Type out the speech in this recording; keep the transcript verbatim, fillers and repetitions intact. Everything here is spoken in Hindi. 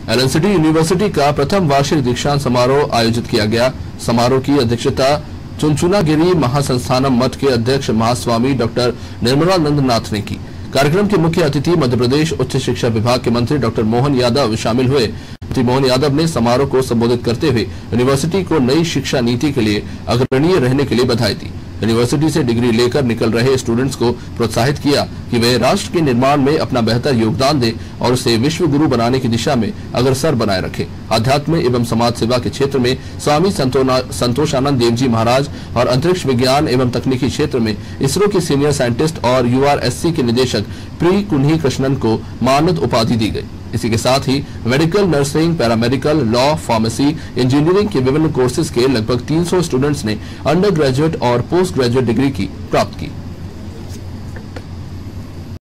एलएनसीटी यूनिवर्सिटी का प्रथम वार्षिक दीक्षांत समारोह आयोजित किया गया। समारोह की अध्यक्षता चुनचुनागिरी महासंस्थानम मठ के अध्यक्ष महास्वामी डॉक्टर निर्मलानंद नाथ ने की। कार्यक्रम के मुख्य अतिथि मध्य प्रदेश उच्च शिक्षा विभाग के मंत्री डॉक्टर मोहन यादव शामिल हुए। मंत्री मोहन यादव ने समारोह को संबोधित करते हुए यूनिवर्सिटी को नई शिक्षा नीति के लिए अग्रणीय रहने के लिए बधाई दी। यूनिवर्सिटी से डिग्री लेकर निकल रहे स्टूडेंट्स को प्रोत्साहित किया कि वे राष्ट्र के निर्माण में अपना बेहतर योगदान दें और उसे विश्व गुरु बनाने की दिशा में अग्रसर बनाए रखें। अध्यात्म एवं समाज सेवा के क्षेत्र में स्वामी संतोषानंद देव जी महाराज और अंतरिक्ष विज्ञान एवं तकनीकी क्षेत्र में इसरो के सीनियर साइंटिस्ट और यूआरएससी के निदेशक प्री कुन्ही कृष्णन को मानद उपाधि दी गई। इसी के साथ ही medical, nursing, paramedical, law, pharmacy, engineering के विभिन्न कोर्सेज के लगभग तीन सौ स्टूडेंट्स ने अंडर ग्रेजुएट और पोस्ट ग्रेजुएट डिग्री की प्राप्त की।